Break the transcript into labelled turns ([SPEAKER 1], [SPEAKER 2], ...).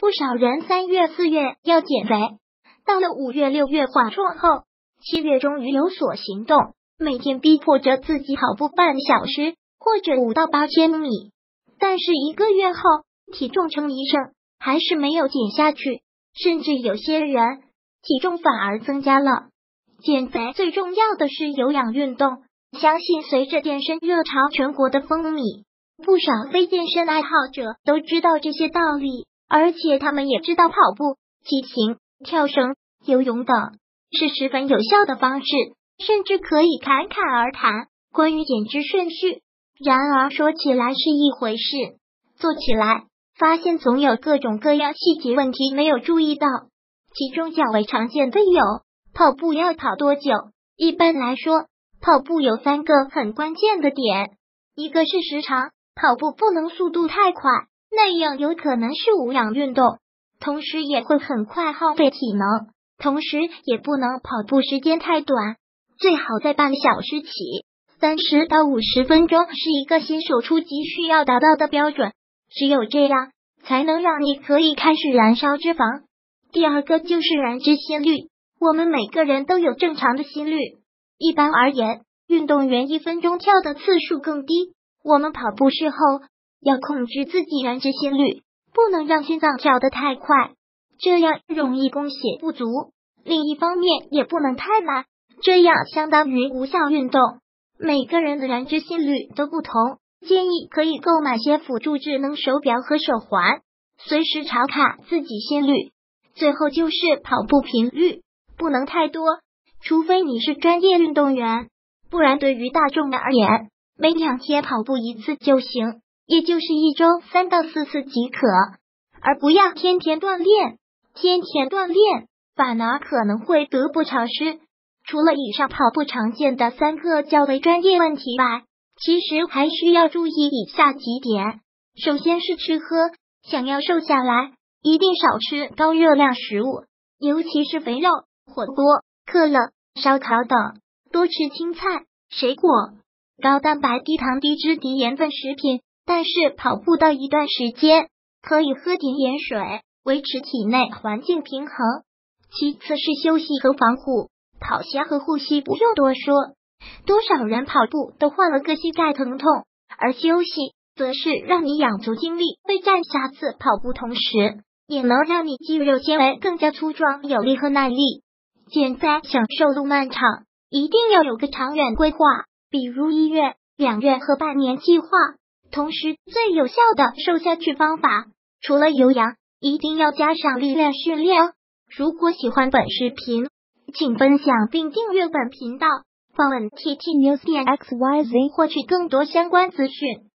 [SPEAKER 1] 不少人3月、4月要减肥，到了5月、6月缓冲后，7月终于有所行动，每天逼迫着自己跑步半小时或者5到8千米。但是1个月后，体重称一声，还是没有减下去，甚至有些人体重反而增加了。减肥最重要的是有氧运动，相信随着健身热潮全国的风靡，不少非健身爱好者都知道这些道理，而且他们也知道跑步、骑行、跳绳、游泳等是十分有效的方式，甚至可以侃侃而谈关于减脂顺序。然而说起来是一回事，做起来发现总有各种各样细节问题没有注意到，其中较为常见的有跑步要跑多久。一般来说，跑步有3个很关键的点，一个是时长，跑步不能速度太快，那样有可能是无氧运动，同时也会很快耗费体能，同时也不能跑步时间太短，最好在半小时起，30到50分钟是一个新手初级需要达到的标准，只有这样才能让你可以开始燃烧脂肪。第二个就是燃脂心率，我们每个人都有正常的心率，一般而言，运动员1分钟跳的次数更低，我们跑步事后要控制自己燃脂心率，不能让心脏跳得太快，这样容易供血不足。另一方面也不能太慢，这样相当于无效运动。每个人的燃脂心率都不同，建议可以购买些辅助智能手表和手环，随时查看自己心率。最后就是跑步频率，不能太多，除非你是专业运动员，不然对于大众而言，每2天跑步1次就行，也就是1周3到4次即可，而不要天天锻炼。天天锻炼反而可能会得不偿失。除了以上跑步常见的3个较为专业问题外，其实还需要注意以下几点。首先是吃喝，想要瘦下来，一定少吃高热量食物，尤其是肥肉、火锅、可乐、烧烤等，多吃青菜、水果、高蛋白、低糖、低脂、低盐分食品。但是跑步到一段时间，可以喝点盐水，维持体内环境平衡。其次是休息和防护，跑下和护膝不用多说，多少人跑步都患了个膝盖疼痛，而休息则是让你养足精力备战下次跑步，同时也能让你肌肉纤维更加粗壮有力和耐力。减肥想瘦路漫长，一定要有个长远规划，比如1月、2月和半年计划。同时最有效的瘦下去方法，除了有氧，一定要加上力量训练。如果喜欢本视频，请分享并订阅本频道，访问 ttnews.xyz 获取更多相关资讯。